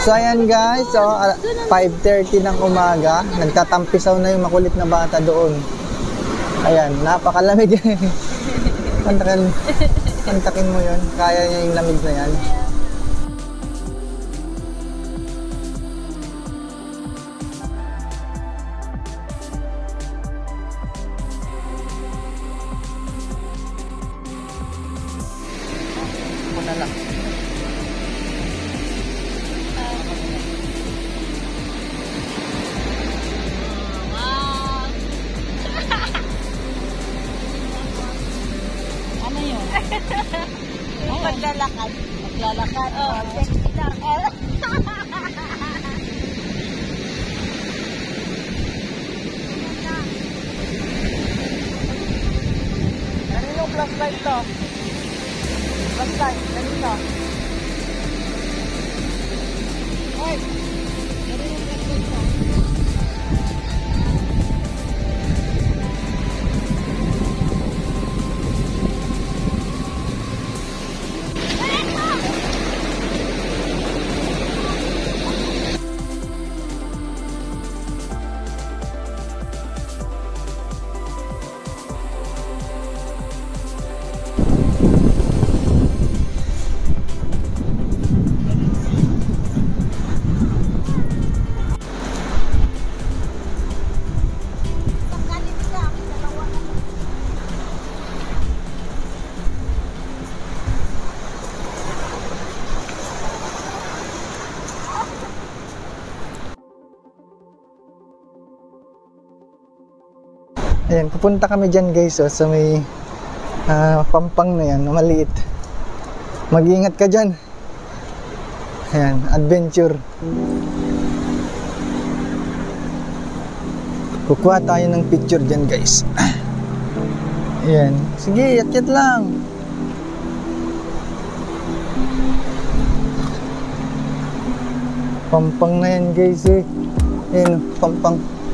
So ayan guys, so 5:30 ng umaga, nagtatampisaw na yung makulit na bata doon. Ayan, napakalamig. Kantakin mo yun, kaya niya yung lamig na yan. Muna lang. Ano yun? Maglalakad. Maglalakad. Oh, sexy lang. Kaninong flashlight to? Flashlight, kanino? Hoy! Kaninong flashlight to? Ayan, pupunta kami dyan guys, oh, sa may pampang na yan, maliit. Mag-iingat ka dyan. Ayan, adventure. Kukuha tayo ng picture dyan guys. Ayan, sige, yakyat lang. Pampang na yan guys eh. Ayan, pampang.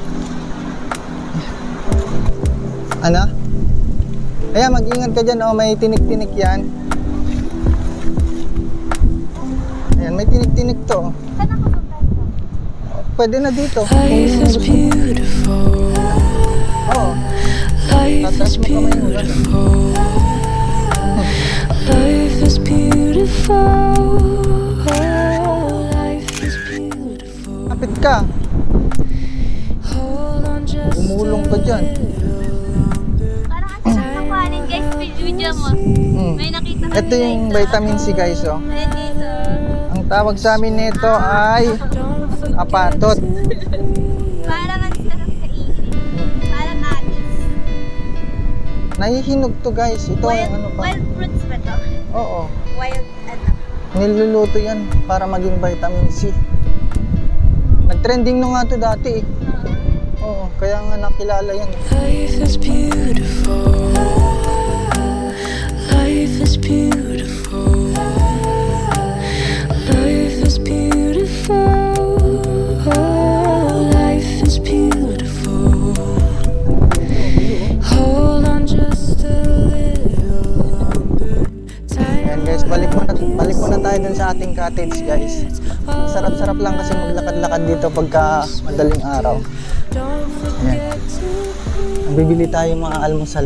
Ano? Ayan, mag-ingat ka dyan, oh, may tinik-tinik yan. Ayan, may tinik-tinik to. Saan ako pupunta? Pwede na dito. Life is beautiful. Oo. Life is beautiful. Life is beautiful. Life is beautiful. Kapit ka. Hold on just Umulong ka dyan. Video mo. May nakita kami. Ito yung vitamin C guys, oh. Ayan dito. Ang tawag sa amin nito ay apatot. Parang ang sarap kainin. Parang atis. Nahihinog to guys. Ito Wild, ano pa? wild fruits ba to? Oo. Wild ano? Niluluto yan para maging vitamin C. Nag-trending na nga to dati eh. Oo, kaya nga nakilala yan. Life is beautiful. Life is beautiful. Life is beautiful. Life is beautiful. Hold on just a little longer. Ayan guys, balik muna tayo dun sa ating cottage guys. Sarap-sarap lang kasi maglakad-lakad dito pagka madaling araw. Ayan. Bibili tayo mga almusal.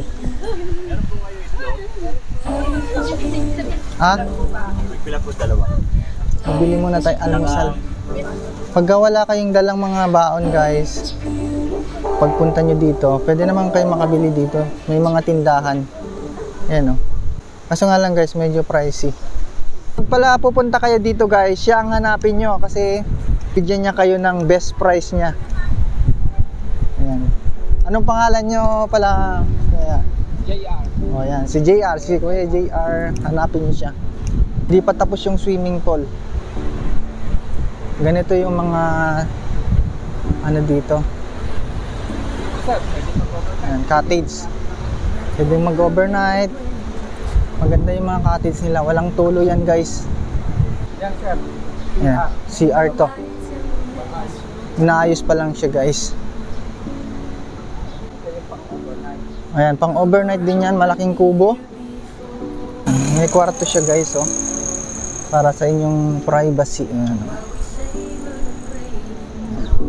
Ha? Pila po dalawa. Bibili muna tayo almusal. Pagka wala kayong dalang mga baon guys, pagpunta nyo dito, pwede naman kayo makabili dito. May mga tindahan. Ayan o. Kaso nga lang guys, medyo pricey. Pag pala pupunta kayo dito guys, siya ang hanapin nyo kasi bigyan niya kayo ng best price niya. Ayan. Anong pangalan nyo pala? Ayan. JR. O yan, si JR, si Kuya JR, hanapin niyo siya. Di pa tapos yung swimming pool. Ganito yung mga ano dito. Ayan, cottage. Pwede mag-overnight. Maganda yung mga cottage nila. Walang tulo yan guys. Yan sir. Ayan, CR to. Inaayos pa lang siya guys. Ayan, pang overnight din yan, malaking kubo. May kwarto siya guys, oh. Para sa inyong privacy. Ayan.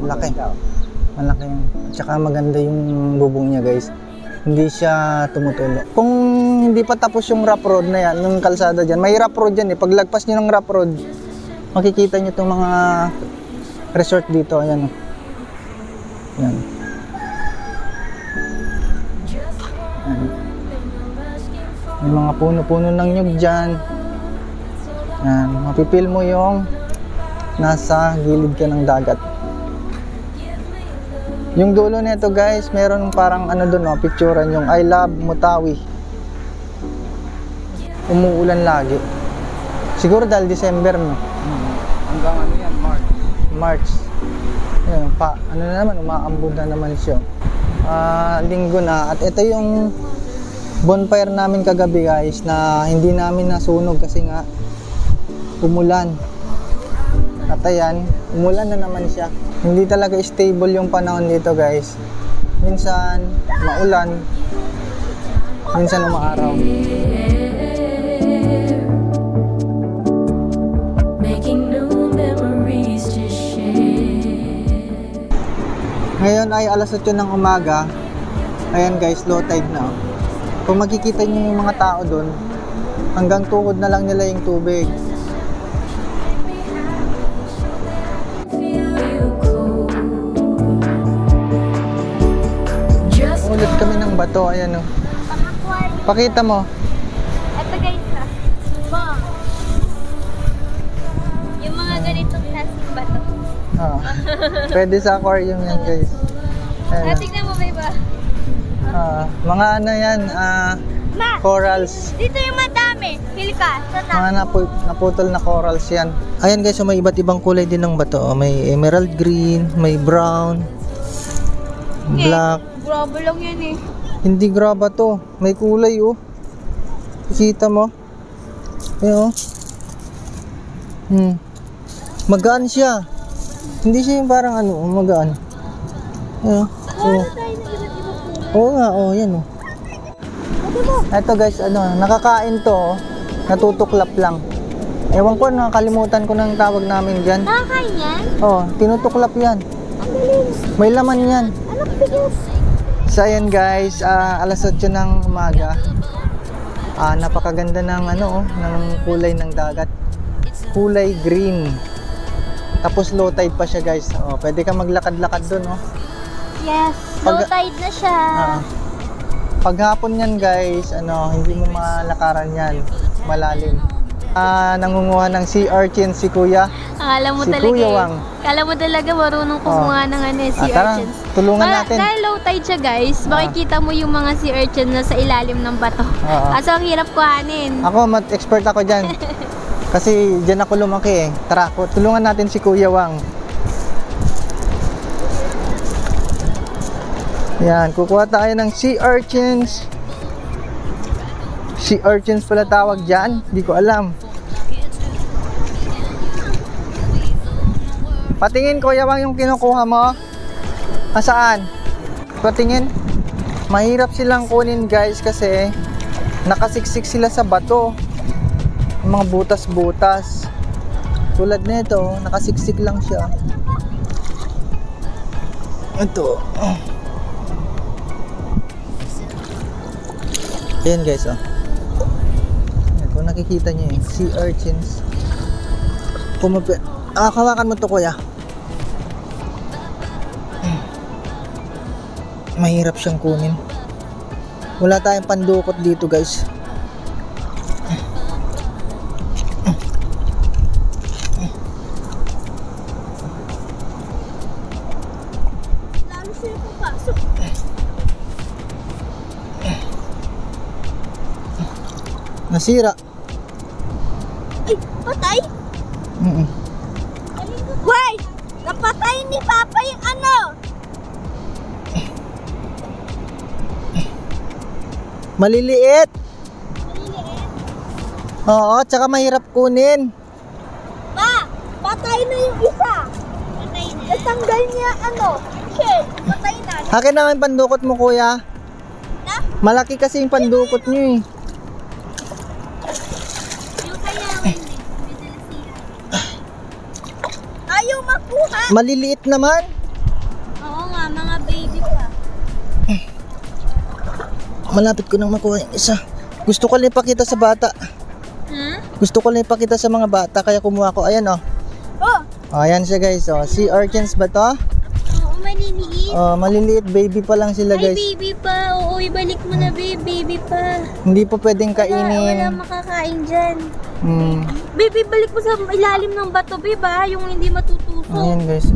Laki. Malaki yan. At saka maganda yung bubong niya guys. Hindi siya tumutulo. Kung hindi pa tapos yung rough road na yan, yung kalsada dyan, may rough road yan eh. Paglagpas nyo ng rough road, makikita nyo itong mga resort dito. Ayan o. Ayan. Ayan. May mga puno-puno ng nyug dyan. Ayan. Mapipil mo yung nasa gilid ka ng dagat. Yung dulo nito guys, meron parang ano doon, no, picturean yung I love Mutawi. Umuulan lagi. Siguro dahil December, no? Hanggang ano yan, March. Ayun, ano na naman, umaambod na naman siya. Linggo na. At ito yung bonfire namin kagabi guys, na hindi namin nasunog kasi nga umulan. At ayan, umulan na naman siya. Hindi talaga stable yung panahon dito guys. Minsan maulan, minsan umaaraw. Ngayon ay alas 8 ng umaga. Ayan guys, low tide na. Kung makikita niyo yung mga tao doon, hanggang tuhod na lang nila yung tubig. Ulit kami ng bato, ayan o. Pakita mo. Ito guys na. Bang. Yung mga ganitong klaseng bato. Pwede sa aquarium yan guys. Ayan, Tignan mo ba iba? mga ano yan, Ma! corals. Dito yung madami. Hilka. Sana. Mga naputol na corals yan. Ayan guys, so may iba't ibang kulay din ng bato. May emerald green, may brown, black. Grabe lang yan eh. Hindi graba to. May kulay oh. Kita mo? Ayan oh. Magaan siya. Hindi siya yung parang ano, magaan. Ayan oh. Oo nga, oh, yan oh. Ito guys, ano, nakakain to oh. Natutuklap lang. Ewan ko, nakakalimutan ko ng tawag namin dyan. Nakakain yan? Oh, tinutuklap yan. May laman yan. Anak, bigas. So ayan guys, alas 8 ng umaga. Napakaganda ng ano, ng kulay ng dagat. Kulay green. Tapos low tide pa siya guys. Oh, pwede ka maglakad-lakad doon, oh. Yes, low tide na siya. Paghapon yan guys, ano, hindi mo malakaran yan. Malalim. Nangunguha ng sea urchin si Kuya. Akala mo Si talaga Kuya eh. Wang. Akala mo talaga marunong kumuha ng ano, sea Tara, urchins. tulungan natin. Dahil low tide siya guys, makikita mo yung mga sea urchin na sa ilalim ng bato. Kaso ang hirap kuhanin. Ako, expert ako dyan. Kasi dyan ako lumaki eh. Tara, tulungan natin si Kuya Wang. Yan, kukuha tayo ng sea urchins. Sea urchins pala tawag dyan. Hindi ko alam. Patingin Kuya Wang yung kinukuha mo. Saan? Patingin. Mahirap silang kunin guys kasi nakasiksik sila sa bato. Yung mga butas-butas. Tulad nito, nakasiksik lang siya. Ito. Ayan guys, oh. Ayan, kung nakikita nyo yung sea urchins. Kawakan mo to Kuya. Mahirap siyang kunin. Wala tayong pandukot dito guys. Lalo sila papasok. Nasira. Ay, patay? Wait! Napatay ni Papa yung ano? Maliliit. Oo, tsaka mahirap kunin. Ma! Patay na yung isa! Patay na? Natanggal niya ano? Shell! Patay na! Akin naman pandukot mo Kuya. Na? Malaki kasi yung pandukot nyo eh. Yung kailangan Ayaw makuha! Maliliit naman. Malapit ko nang makuha yung isa. Gusto ko lang ipakita sa bata. Gusto ko lang ipakita sa mga bata kaya kumuha ko. Ayan oh. Oh, Oh, ayan siya guys. Oh, sea urchins ba to? oo, maliliit. Oh, maliliit baby pa lang sila Ay, guys. baby pa. Oo, ibalik mo na, baby pa. Hindi po pwedeng Wala kainin. makakain dyan. Hmm. Baby, balik mo sa ilalim ng bato, babe, ha? Yung hindi matutusok. Ayan guys.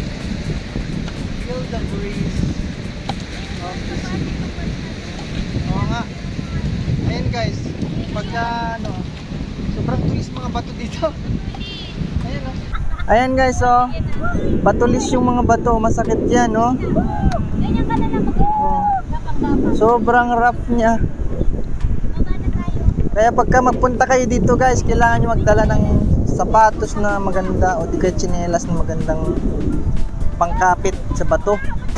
Oo nga. Ayan guys. Pagka ano, sobrang tulis mga bato dito. Ayan oh. Ayan guys oh. Patulis yung mga bato. Masakit yan oh. Ganyan ka na lang mag- Sobrang rough niya. Kaya pagka magpunta kayo dito guys, kailangan nyo magdala ng sapatos na maganda o di kaya tsinelas na magandang pangkapit sa bato.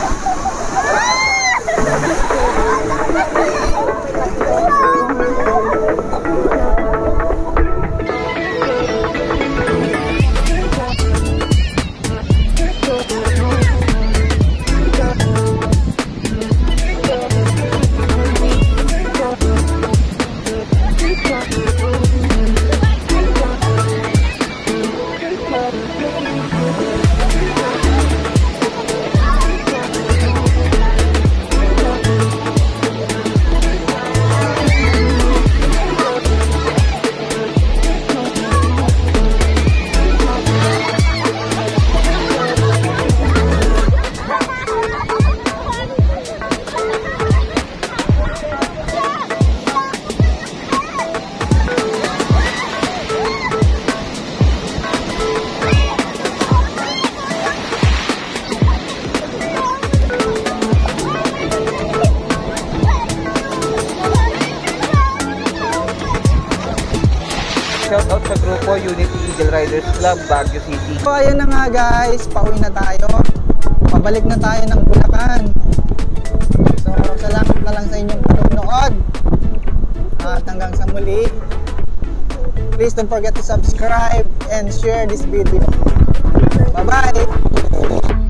Shout out sa grupo Unity Eagle Riders Club, Baguio City. So ayun na nga guys, pauwi na tayo. Pabalik na tayo ng Bulacan. So salamat na lang sa inyong panonood. At hanggang sa muli. Please don't forget to subscribe and share this video. Bye bye!